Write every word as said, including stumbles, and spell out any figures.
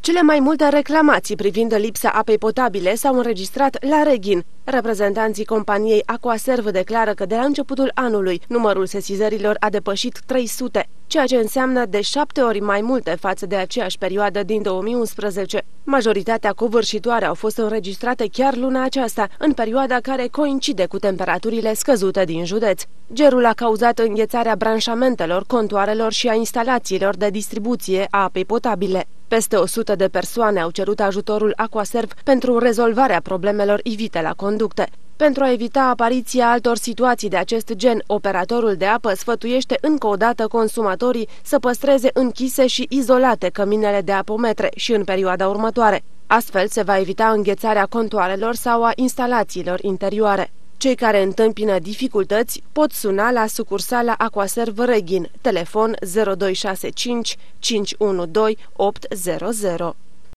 Cele mai multe reclamații privind lipsa apei potabile s-au înregistrat la Reghin. Reprezentanții companiei Aquaserv declară că de la începutul anului numărul sesizărilor a depășit trei sute, ceea ce înseamnă de șapte ori mai multe față de aceeași perioadă din două mii unsprezece. Majoritatea covârșitoare au fost înregistrate chiar luna aceasta, în perioada care coincide cu temperaturile scăzute din județ. Gerul a cauzat înghețarea branșamentelor, contoarelor și a instalațiilor de distribuție a apei potabile. Peste o sută de persoane au cerut ajutorul Aquaserv pentru rezolvarea problemelor ivite la conducte. Pentru a evita apariția altor situații de acest gen, operatorul de apă sfătuiește încă o dată consumatorii să păstreze închise și izolate căminele de apometre și în perioada următoare. Astfel se va evita înghețarea contoarelor sau a instalațiilor interioare. Cei care întâmpină dificultăți pot suna la sucursala Aquaserv Reghin, telefon zero doi șase cinci cinci unu doi opt zero zero.